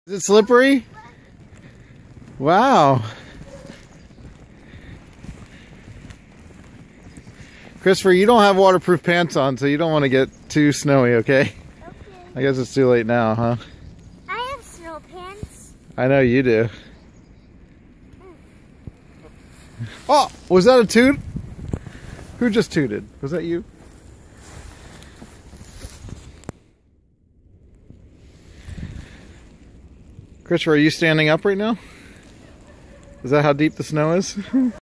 Is it slippery? Wow. Christopher, you don't have waterproof pants on, so you don't want to get too snowy, okay? Okay. I guess it's too late now, huh? I have snow pants. I know you do. Oh, was that a toot? Who just tooted? Was that you? Christopher, are you standing up right now? Is that how deep the snow is?